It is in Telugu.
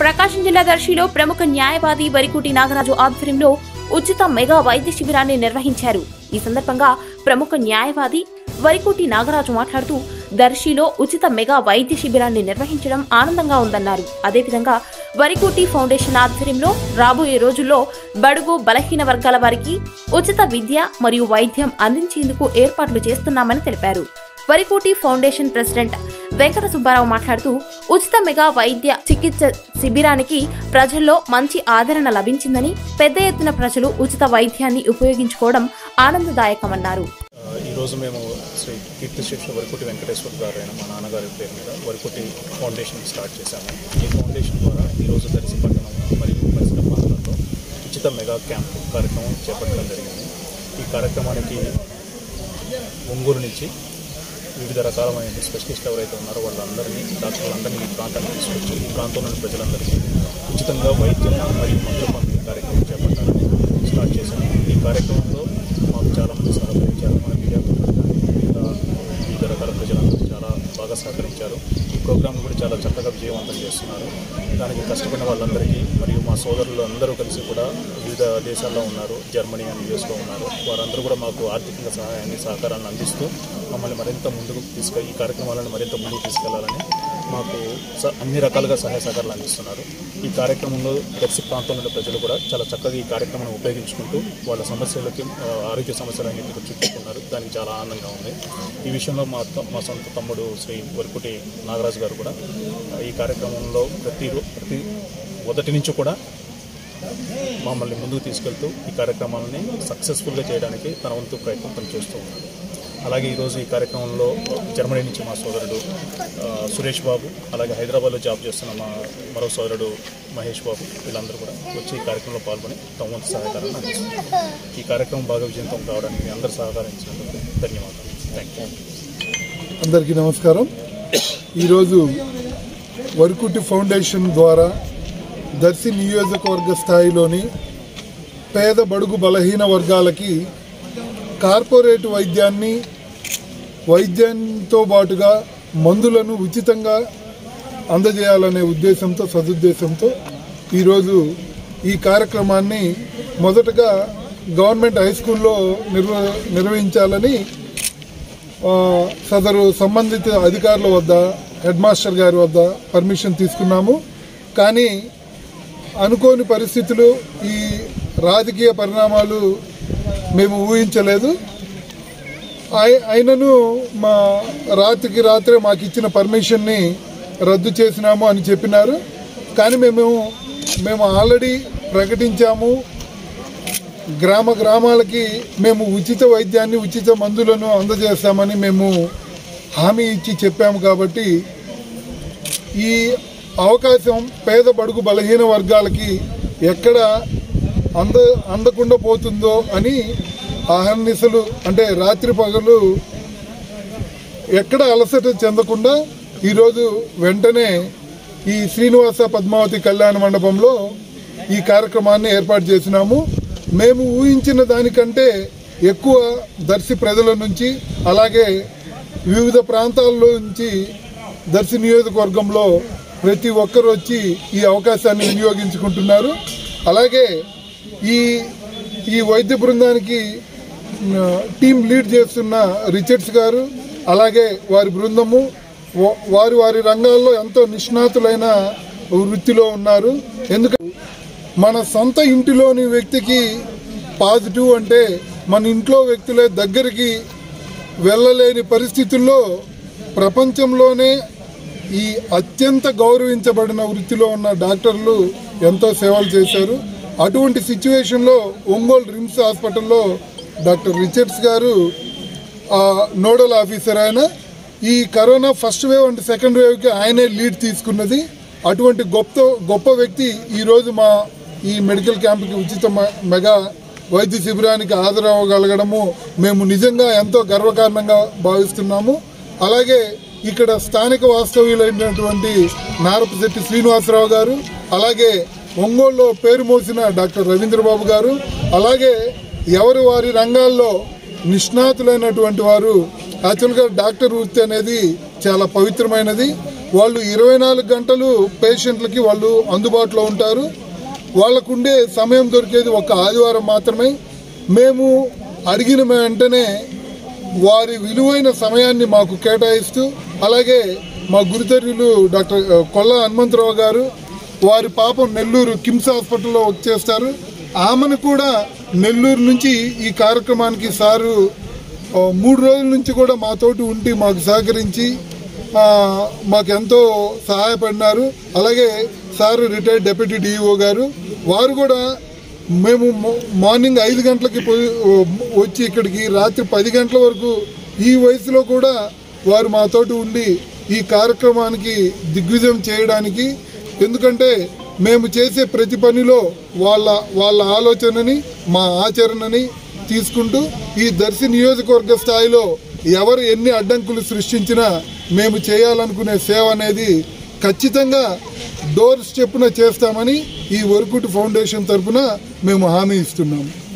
ప్రకాశం జిల్లా దర్శిలో ప్రముఖ న్యాయవాది వరికుటి నాగరాజు ఆధ్వర్యంలో ఉచిత మెగా వైద్య శిబిరాన్ని నిర్వహించారు. ఈ సందర్భంగా ప్రముఖ న్యాయవాది వరికుటి నాగరాజు మాట్లాడుతూ దర్శిలో ఉచిత మెగా వైద్య శిబిరాన్ని నిర్వహించడం ఆనందంగా ఉందన్నారు. అదేవిధంగా వరికుటి ఫౌండేషన్ ఆధ్వర్యంలో రాబోయే రోజుల్లో బడుగు బలహీన వర్గాల వారికి ఉచిత విద్య మరియు వైద్యం అందించేందుకు ఏర్పాట్లు చేస్తున్నామని తెలిపారు. వరికుటి ఫౌండేషన్ ప్రెసిడెంట్ వెంకట సుబ్బారావు మాట్లాడుతూ ఉచిత మెగా వైద్య చికిత్స శిబిరానికి ప్రజల్లో మంచి ఆదరణ లభించిందని, పెద్ద ఎత్తున ప్రజలు ఉచిత వైద్యాన్ని ఉపయోగించుకోవడం ఆనందదాయకమన్నారు. ఈ రోజు మేము శ్రీ కీర్తిశేష వరికుటి వెంకటేశ్వర గారు అయిన మా నాన్నగారి పేరు మీద వరికుటి ఫౌండేషన్ స్టార్ట్ చేశాము. ఈ ఫౌండేషన్ ద్వారా ఈరోజు దర్శి పట్టణం మరియు పరిసర ప్రాంతాల్లో ఉచిత మెగా క్యాంప్ కార్యక్రమం చేపట్టడం జరిగింది. ఈ కార్యక్రమానికి ఒంగోలు నుంచి వివిధ రకాలమైన స్పెషలిస్ట్ ఎవరైతే ఉన్నారో వాళ్ళందరినీ, డాక్టర్లందరినీ ఈ ప్రాంతానికి తీసుకొచ్చి ఈ ప్రాంతంలోని ప్రజలందరికీ ఉచితంగా వైద్యం మరియు మందుల పంపిణీ కార్యక్రమం చేపట్టాలని స్టార్ట్ చేశాము. ఈ కార్యక్రమంలో మాకు చాలామంది సహకరించారు. మన మీడియా వివిధ రకాల ప్రజలందరూ చాలా బాగా సహకరించారు. ఈ ప్రోగ్రామ్ కూడా చాలా చక్కగా విజయవంతం చేస్తున్నారు. దానికి కష్టపడిన వాళ్ళందరికీ మరియు మా సోదరులు అందరూ కలిసి కూడా వివిధ దేశాల్లో ఉన్నారు, జర్మనీ అండ్ యూఎస్లో ఉన్నారు. వారందరూ కూడా మాకు ఆర్థికంగా సహకారాన్ని అందిస్తూ మమ్మల్ని మరింత ముందుకు ఈ కార్యక్రమాలను మరింత ముందుకు తీసుకెళ్లాలని మాకు అన్ని రకాలుగా సహాయ సహకారాలు అందిస్తున్నారు. ఈ కార్యక్రమంలో దర్శి ప్రాంతంలో ప్రజలు కూడా చాలా చక్కగా ఈ కార్యక్రమాన్ని ఉపయోగించుకుంటూ వాళ్ళ సమస్యలకి, ఆరోగ్య సమస్యలన్నింటికి చుట్టుకున్నారు. దానికి చాలా ఆనందంగా ఉంది. ఈ విషయంలో మా సొంత తమ్ముడు శ్రీ వరికుటి నాగరాజు గారు కూడా ఈ కార్యక్రమంలో ప్రతి మొదటి నుంచి కూడా మమ్మల్ని ముందుకు తీసుకెళ్తూ ఈ కార్యక్రమాలని సక్సెస్ఫుల్గా చేయడానికి తన వంతు ప్రయత్నం పనిచేస్తూ ఉన్నారు. అలాగే ఈరోజు ఈ కార్యక్రమంలో జర్మనీ నుంచి మా సోదరుడు సురేష్ బాబు, అలాగే హైదరాబాద్లో జాబ్ చేస్తున్న మా మరో సోదరుడు మహేష్ బాబు, వీళ్ళందరూ కూడా వచ్చి ఈ కార్యక్రమంలో పాల్గొని తమ వంతు సహకారాన్ని అందిస్తున్నారు. ఈ కార్యక్రమం బాగా విజయవంతం కావడానికి మీ అందరూ సహకరించినందుకు ధన్యవాదాలు. Thank you. అందరికీ నమస్కారం. ఈరోజు వరికుటి ఫౌండేషన్ ద్వారా దర్శి నియోజకవర్గ స్థాయిలోని పేద బడుగు బలహీన వర్గాలకి కార్పొరేట్ వైద్యంతో పాటుగా మందులను ఉచితంగా అందజేయాలనే ఉద్దేశంతో, సదుద్దేశంతో ఈరోజు ఈ కార్యక్రమాన్ని మొదటగా గవర్నమెంట్ హై స్కూల్లో నిర్వహించాలని సదరు సంబంధిత అధికారుల వద్ద, హెడ్ మాస్టర్ గారి వద్ద పర్మిషన్ తీసుకున్నాము. కానీ అనుకోని పరిస్థితులు, ఈ రాజకీయ పరిణామాలు మేము ఊహించలేదు. అయినను మా రాత్రికి రాత్రే మాకు ఇచ్చిన పర్మిషన్ని రద్దు చేసినాము అని చెప్పినారు. కానీ మేము ఆల్రెడీ ప్రకటించాము. గ్రామాలకి మేము ఉచిత వైద్యాన్ని, ఉచిత మందులను అందజేస్తామని మేము హామీ ఇచ్చి చెప్పాము. కాబట్టి ఈ అవకాశం పేద బడుగు బలహీన వర్గాలకి ఎక్కడ అందకుండా పోతుందో అని అహర్నిశలు, అంటే రాత్రి పగలు ఎక్కడ అలసట చెందకుండా ఈరోజు వెంటనే ఈ శ్రీనివాస పద్మావతి కళ్యాణ మండపంలో ఈ కార్యక్రమాన్ని ఏర్పాటు చేసినాము. మేము ఊహించిన దానికంటే ఎక్కువ దర్శి ప్రజల నుంచి, అలాగే వివిధ ప్రాంతాల్లో నుంచి దర్శి నియోజకవర్గంలో ప్రతి ఒక్కరు వచ్చి ఈ అవకాశాన్ని వినియోగించుకుంటున్నారు. అలాగే ఈ వైద్య బృందానికి టీం లీడ్ చేస్తున్న రిచర్డ్స్ గారు, అలాగే వారి బృందము వారి రంగాల్లో ఎంతో నిష్ణాతులైన వృత్తిలో ఉన్నారు. ఎందుకంటే మన సొంత ఇంటిలోని వ్యక్తికి పాజిటివ్ అంటే మన ఇంట్లో వ్యక్తులే దగ్గరికి వెళ్ళలేని పరిస్థితుల్లో ప్రపంచంలోనే ఈ అత్యంత గౌరవించబడిన వృత్తిలో ఉన్న డాక్టర్లు ఎంతో సేవలు చేశారు. అటువంటి సిచ్యువేషన్లో ఒంగోలు రిమ్స్ హాస్పిటల్లో డాక్టర్ రిచర్డ్స్ గారు నోడల్ ఆఫీసర్. ఆయన ఈ corona first wave and second వేవ్కి ఆయనే లీడ్ తీసుకున్నది. అటువంటి గొప్ప వ్యక్తి ఈరోజు మా ఈ మెడికల్ క్యాంప్కి ఉచిత మెగా వైద్య శిబిరానికి హాజరవ్వగలగడము మేము నిజంగా ఎంతో గర్వకారణంగా భావిస్తున్నాము. అలాగే ఇక్కడ స్థానిక వాస్తవ్యులైనటువంటి నారపశెట్టి శ్రీనివాసరావు గారు, అలాగే ఒంగోలులో పేరు మోసిన డాక్టర్ రవీంద్రబాబు గారు, అలాగే వారి రంగాల్లో నిష్ణాతులైనటువంటి వారు. యాక్చువల్గా డాక్టర్ వృత్తి అనేది చాలా పవిత్రమైనది. వాళ్ళు 24 గంటలు పేషెంట్లకి వాళ్ళు అందుబాటులో ఉంటారు. వాళ్ళకుండే సమయం దొరికేది ఒక ఆదివారం మాత్రమే. మేము అడిగిన వెంటనే వారి విలువైన సమయాన్ని మాకు కేటాయిస్తూ, అలాగే మా గురుతర్యులు డాక్టర్ కొల్లా హనుమంతరావు గారు, వారి పాపం నెల్లూరు కిమ్స్ హాస్పిటల్లో వర్క్ చేస్తారు. ఆమెను కూడా నెల్లూరు నుంచి ఈ కార్యక్రమానికి సారు 3 రోజుల నుంచి కూడా మాతోటి ఉండి మాకు సహకరించి మాకెంతో సహాయపడినారు. అలాగే సారు రిటైర్డ్ డెప్యూటీ డిఈఓ గారు, వారు కూడా మేము మార్నింగ్ 5 గంటలకి వచ్చి ఇక్కడికి రాత్రి 10 గంటల వరకు ఈ వయసులో కూడా వారు మాతోటి ఉండి ఈ కార్యక్రమానికి దిగ్విజయం చేయడానికి, ఎందుకంటే మేము చేసే ప్రతి పనిలో వాళ్ళ ఆలోచనని మా ఆచరణని తీసుకుంటూ ఈ దర్శి నియోజకవర్గ స్థాయిలో ఎవరు ఎన్ని అడ్డంకులు సృష్టించినా మేము చేయాలనుకునే సేవ అనేది ఖచ్చితంగా డోర్ స్టెప్న చేస్తామని ఈ వరకుటి ఫౌండేషన్ తరఫున మేము హామీ ఇస్తున్నాము.